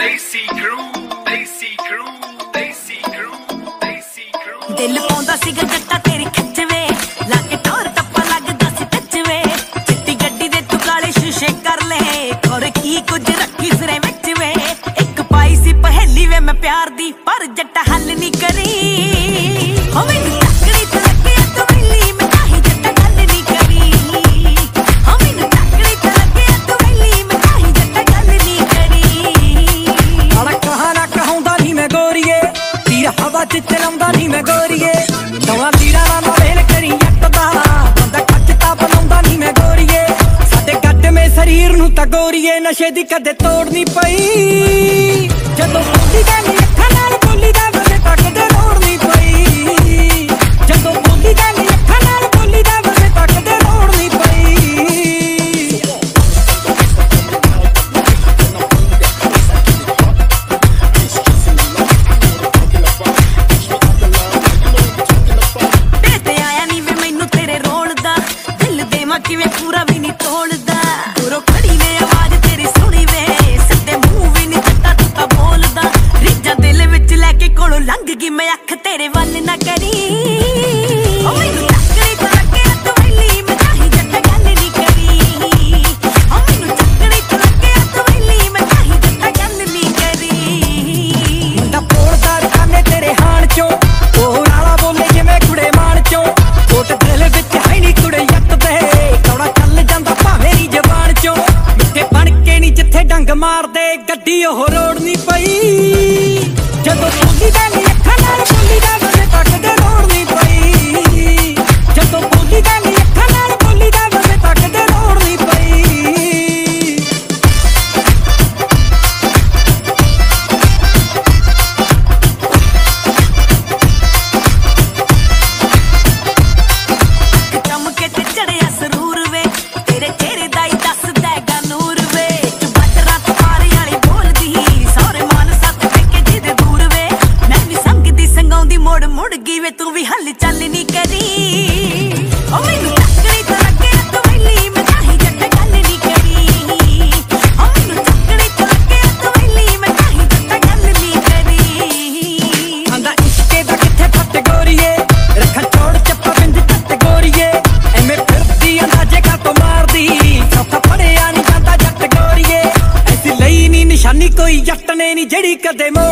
दिल पाउंदा सीगा जट्टा तेरी खिच वे लाके टोर टप्पा लगदा सी टच वे चिट्टी गड्डी दे तू काले शीशे कर ले और की कुछ रखी सिरे विच वे एक पाई सी पहेली वे मैं प्यार दी पर जट्टा हल नहीं करी हो मैनू तकड़ी ते लगे तू वेली मैं काहे जट्टा गल नहीं करी हो मैनू तकड़ी ते लगे तू वेली मैं काहे जट्टा गल नहीं करी अड़ा कहा ना कहूंदा नहीं मैं गोरीए तीर हवा च चलाउंदा नहीं मैं गोरीए दवा तीरा ना वेल करी जट दा बंदा खचता बनाउंदा नहीं मैं गोरीए साडे गड्ड में शरीर नूं तां गोरीए नशे दी कदे तोड़ नहीं पई जदों बोली दा नी अखां नाल बोली दा वसे तकदे लोड़ नहीं पई जदों बोली दा नी अखां नाल बोली दा वसे तकदे लोड़ नहीं पई किवें पूरा भी नहीं तोड़दा दूरों खड़ी ने आवाज तेरी सुनी वे सिद्धे मुंह भी नहीं चट्टा तू बोलदा रिजा दिल विच लेके कोलों लंघ गई मैं अख तेरे वल ना करी ओ मैनू तकड़ी ते लगे तू वेली मैं काहे जट्टा गल नहीं करी ओ मैनू तकड़ी ते लगे तू वेली मैं काहे जट्टा गल नहीं करी मुंडा पोड़दा रखाने तेरे हाण चों ओह नाला बोले जिवें कुड़े मान चों कोट दिल विच है नहीं कुड़े यट दे डंग मार दे गड्डी ओह रोड़ नहीं पई जदों बोली दा नी अखां नाल बोली दा वसे तकदे लोड़ नहीं पई जदों बोली दा नी अखां नाल बोली दा वसे तकदे लोड़ नहीं पई चमके ते चढ़िया सरूर वे तेरे चेहरे दा ही दसदा गा नूर वे मुड़ मुड़ गई वे तू भी हल चल नहीं करी ओ मैनू तकड़ी ते लगे तू वेली मैं काहे जट्टा गल नहीं करी ओ मैनू तकड़ी ते लगे तू वेली मैं काहे जट्टा गल नहीं करी आंदा इश्के दा किथे फट गोरीए रखा छोड़ चप्पा बिंद तट गोरीए एवें फिरदी अंदाजे का तो मारदी चौथा पड़िया नहीं जांदा जट गोरीए ऐसी लई नहीं निशानी कोई जट ने नहीं जड़ी कदे